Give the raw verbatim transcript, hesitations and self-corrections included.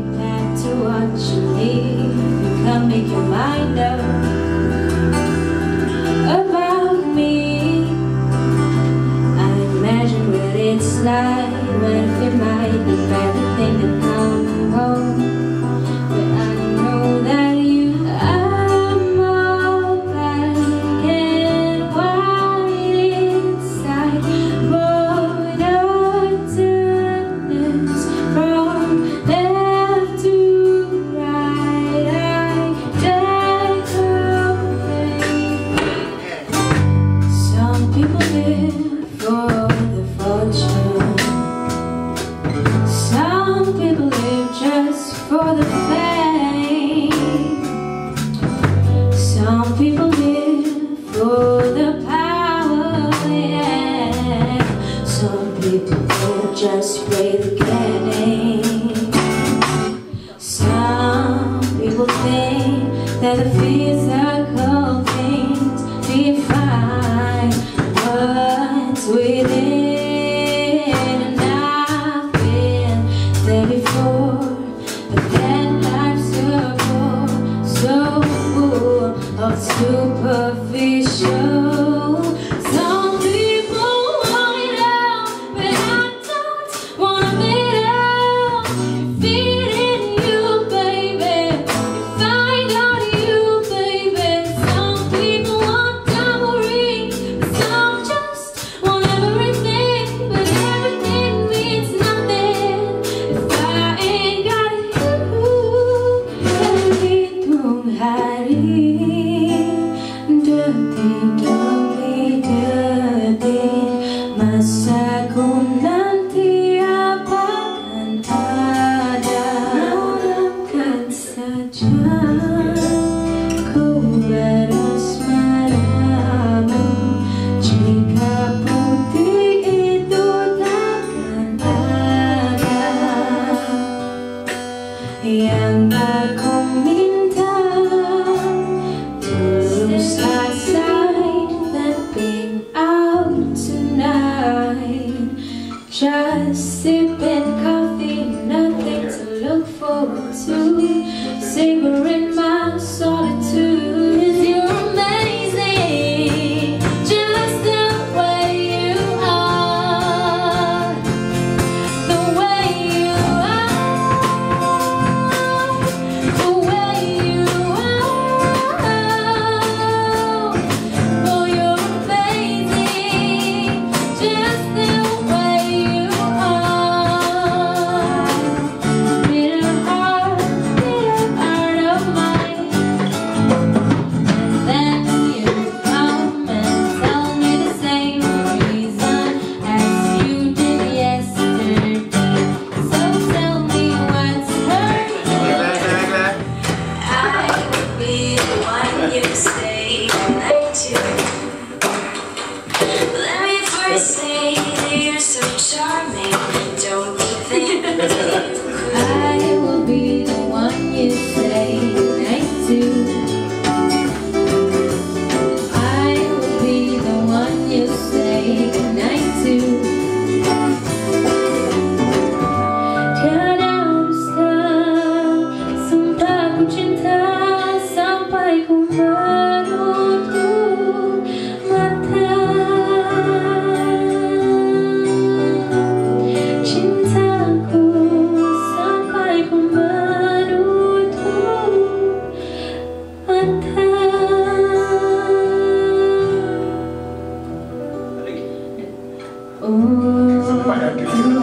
back to what you need. You can't make your mind up about me. I imagine what it's like when it might be everything to come home. But I know that you are more black and white inside. But darkness from left to right, I decorate. Some people live for the fortune. Some people live just for the fame. Some people live for the power, yeah. Some people will just play the game. Some people think that the physical things define what's within. And I've been there before, but then life's so full, so full of superficial. Some people want it all, but I don't wanna be out. Feed in you, baby. Find out you, baby. Some people want diamond rings, but some just want everything. But everything means nothing if I ain't got you. Terhitung hari detik demi detik, masaku nanti apakan ada. Harapkan saja ku berasmaramu. Jika putih itu takkan ada. Yang aku minta terus aside than being out tonight. Just sipping coffee, nothing to look forward to. Savoring my solitude. You're amazing, just the way you are. The way you are. The way you are. Oh, you're amazing, just the way you are. Little heart, little heart of mine. And then you come and tell me the same reason as you did yesterday. So tell me what's hurting. I would be the one you stay night to. Let me first say that you're so charming. Don't you think? I will be the one you say night to. I will be the one you say night to. Tiada dusta, sumpah ku cinta sampai ku menutup mata. Cintaku sampai ku menutup mata. Oh,